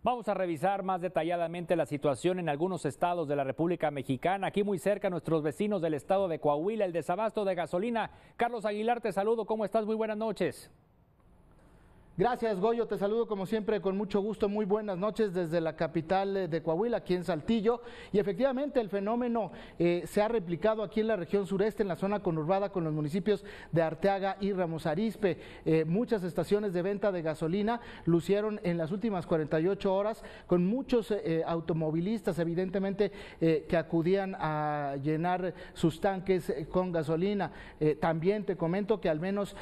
Vamos a revisar más detalladamente la situación en algunos estados de la República Mexicana. Aquí muy cerca, nuestros vecinos del estado de Coahuila, el desabasto de gasolina. Carlos Aguilar, te saludo. ¿Cómo estás? Muy buenas noches. Gracias, Goyo, te saludo como siempre con mucho gusto, muy buenas noches desde la capital de Coahuila, aquí en Saltillo, y efectivamente el fenómeno se ha replicado aquí en la región sureste, en la zona conurbada con los municipios de Arteaga y Ramos Arizpe. Muchas estaciones de venta de gasolina lucieron en las últimas 48 horas con muchos automovilistas, evidentemente, que acudían a llenar sus tanques con gasolina. También te comento que al menos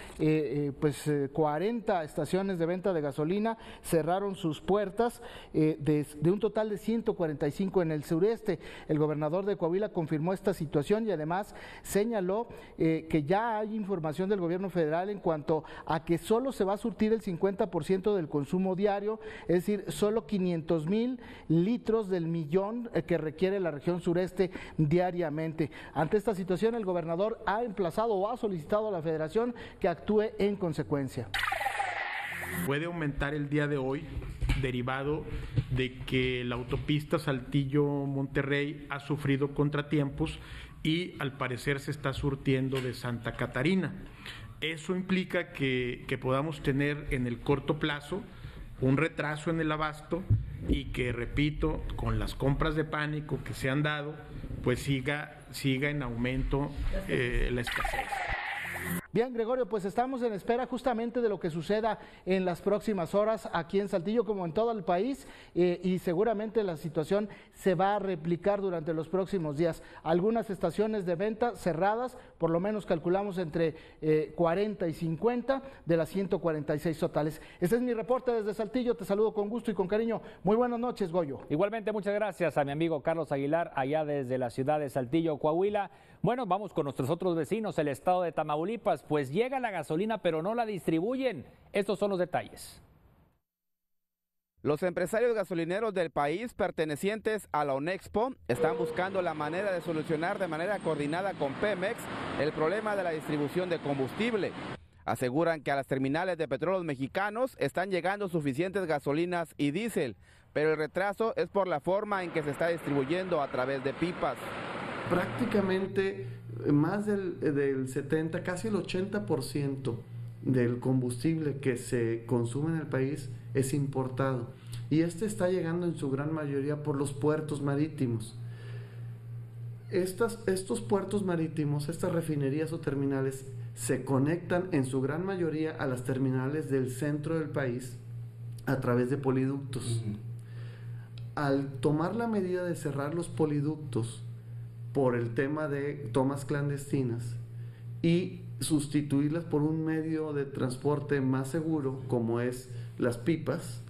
40 estaciones de venta de gasolina cerraron sus puertas, de un total de 145 en el sureste. El gobernador de Coahuila confirmó esta situación y además señaló que ya hay información del gobierno federal en cuanto a que solo se va a surtir el 50% del consumo diario, es decir, solo 500,000 litros del millón que requiere la región sureste diariamente. Ante esta situación, el gobernador ha emplazado o ha solicitado a la federación que actúe en consecuencia. Puede aumentar el día de hoy derivado de que la autopista Saltillo-Monterrey ha sufrido contratiempos y al parecer se está surtiendo de Santa Catarina. Eso implica que podamos tener en el corto plazo un retraso en el abasto y que, repito, con las compras de pánico que se han dado, pues siga en aumento la escasez. Bien, Gregorio, pues estamos en espera justamente de lo que suceda en las próximas horas aquí en Saltillo como en todo el país, y seguramente la situación se va a replicar durante los próximos días. Algunas estaciones de venta cerradas, por lo menos calculamos entre 40 y 50 de las 146 totales. Este es mi reporte desde Saltillo, te saludo con gusto y con cariño. Muy buenas noches, Goyo. Igualmente, muchas gracias a mi amigo Carlos Aguilar, allá desde la ciudad de Saltillo, Coahuila. Bueno, vamos con nuestros otros vecinos, el estado de Tamaulipas, pues llega la gasolina pero no la distribuyen. Estos son los detalles. Los empresarios gasolineros del país pertenecientes a la ONEXPO están buscando la manera de solucionar de manera coordinada con Pemex el problema de la distribución de combustible. Aseguran que a las terminales de petróleos mexicanos están llegando suficientes gasolinas y diésel, pero el retraso es por la forma en que se está distribuyendo a través de pipas. Prácticamente más del 70, casi el 80% del combustible que se consume en el país es importado, y este está llegando en su gran mayoría por los puertos marítimos. Estos puertos marítimos, estas refinerías o terminales, se conectan en su gran mayoría a las terminales del centro del país a través de poliductos. Al tomar la medida de cerrar los poliductos por el tema de tomas clandestinas y sustituirlas por un medio de transporte más seguro como es las pipas,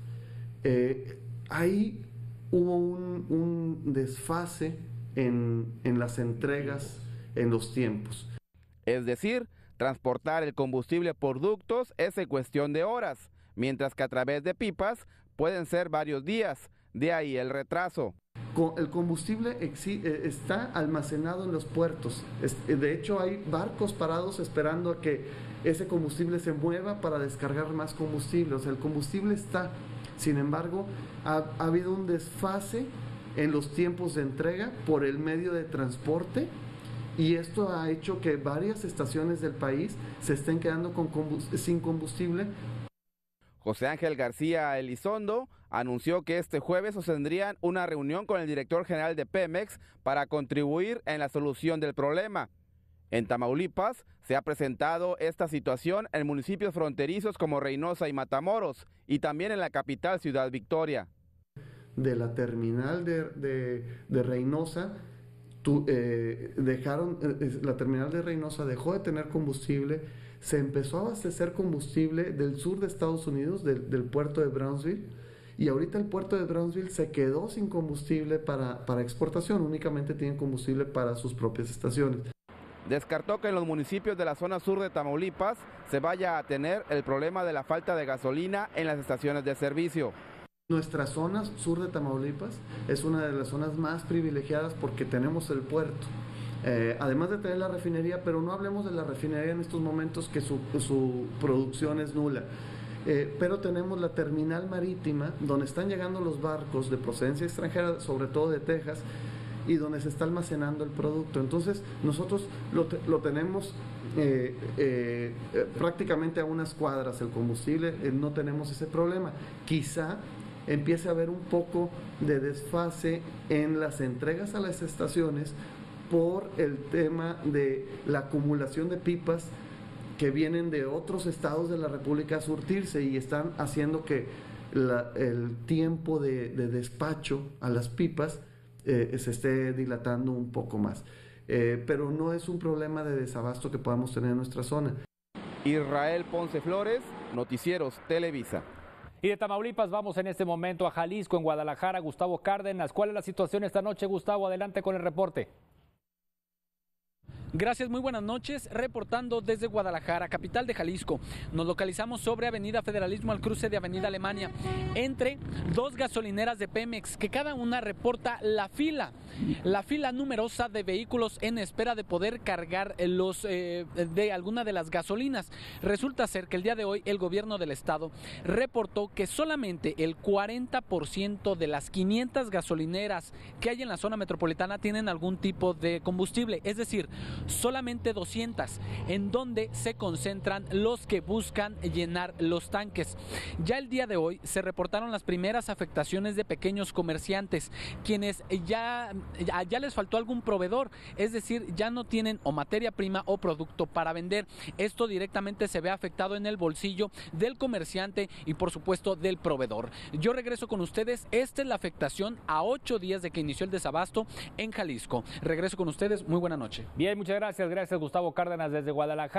ahí hubo un desfase en las entregas, en los tiempos. Es decir, transportar el combustible por ductos es en cuestión de horas, mientras que a través de pipas pueden ser varios días, de ahí el retraso. El combustible está almacenado en los puertos. De hecho, hay barcos parados esperando a que ese combustible se mueva para descargar más combustible. O sea, el combustible está. Sin embargo, ha habido un desfase en los tiempos de entrega por el medio de transporte, y esto ha hecho que varias estaciones del país se estén quedando sin combustible. José Ángel García Elizondo anunció que este jueves sostendrían una reunión con el director general de Pemex para contribuir en la solución del problema. En Tamaulipas se ha presentado esta situación en municipios fronterizos como Reynosa y Matamoros, y también en la capital Ciudad Victoria. De la terminal de Reynosa, la terminal de Reynosa dejó de tener combustible, se empezó a abastecer combustible del sur de Estados Unidos, del puerto de Brownsville, y ahorita el puerto de Brownsville se quedó sin combustible para exportación, únicamente tienen combustible para sus propias estaciones. Descartó que en los municipios de la zona sur de Tamaulipas se vaya a tener el problema de la falta de gasolina en las estaciones de servicio. Nuestra zona sur de Tamaulipas es una de las zonas más privilegiadas porque tenemos el puerto. Además de tener la refinería, pero no hablemos de la refinería en estos momentos, que su producción es nula. pero tenemos la terminal marítima donde están llegando los barcos de procedencia extranjera, sobre todo de Texas, y donde se está almacenando el producto. Entonces nosotros lo tenemos prácticamente a unas cuadras el combustible, no tenemos ese problema. Quizá empiece a haber un poco de desfase en las entregas a las estaciones por el tema de la acumulación de pipas que vienen de otros estados de la República a surtirse y están haciendo que el tiempo de despacho a las pipas se esté dilatando un poco más. Pero no es un problema de desabasto que podamos tener en nuestra zona. Israel Ponce Flores, Noticieros Televisa. Y de Tamaulipas vamos en este momento a Jalisco, en Guadalajara. Gustavo Cárdenas, ¿cuál es la situación esta noche, Gustavo? Adelante con el reporte. Gracias, muy buenas noches. Reportando desde Guadalajara, capital de Jalisco. Nos localizamos sobre Avenida Federalismo al cruce de Avenida Alemania, entre dos gasolineras de Pemex, que cada una reporta la fila numerosa de vehículos en espera de poder cargar de alguna de las gasolinas. Resulta ser que el día de hoy el gobierno del estado reportó que solamente el 40% de las 500 gasolineras que hay en la zona metropolitana tienen algún tipo de combustible, es decir, solamente 200, en donde se concentran los que buscan llenar los tanques. Ya el día de hoy se reportaron las primeras afectaciones de pequeños comerciantes, quienes ya les faltó algún proveedor, es decir, ya no tienen o materia prima o producto para vender. Esto directamente se ve afectado en el bolsillo del comerciante y por supuesto del proveedor. Yo regreso con ustedes. Esta es la afectación a 8 días de que inició el desabasto en Jalisco. Regreso con ustedes. Muy buena noche. Bien, muchas gracias. Gracias, Gustavo Cárdenas, desde Guadalajara.